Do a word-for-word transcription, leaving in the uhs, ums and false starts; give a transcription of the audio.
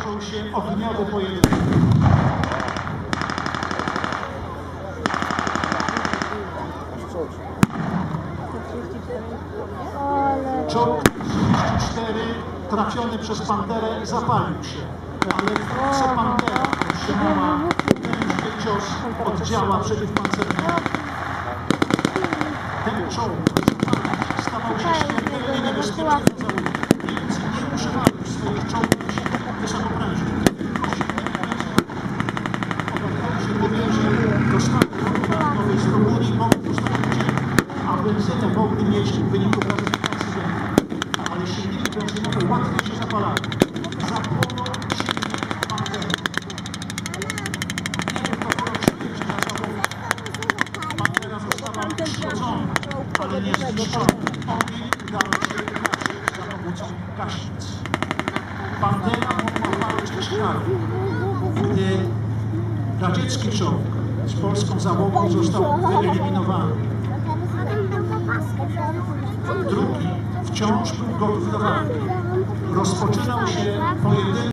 rozpoczął się ogniowy pojedynek. Czołg trzydzieści cztery trafiony przez Panterę zapalił się, ale wkrótce Pantera otrzymała potężny cios od działa przeciwpancernego. Ten czołg stawał się śmiertelnie niebezpiecznym zawodem. Niemcy nie używali w swoich czołgów wysokoprężnych. Obawiali się bowiem, że dostawy podatkowej z Rumunii mogą postawić, a benzynę mogli mieć w wyniku prawdziwych incydentów. Ale silniki benzynowe łatwiej się zapalały. Zapłonął silnik Pantery. Nie tylko chorob śmierci na zawodzie. Pantera została uszkodzona, ale nie zniszczona. Ogień udało się gasić za pomocą gaśnic. Pantera mogła walczyć dalej. Gdy radziecki czołg z polską załogą został wyeliminowany, drugi wciąż był gotów do walki. Rozpoczynał się pojedynek.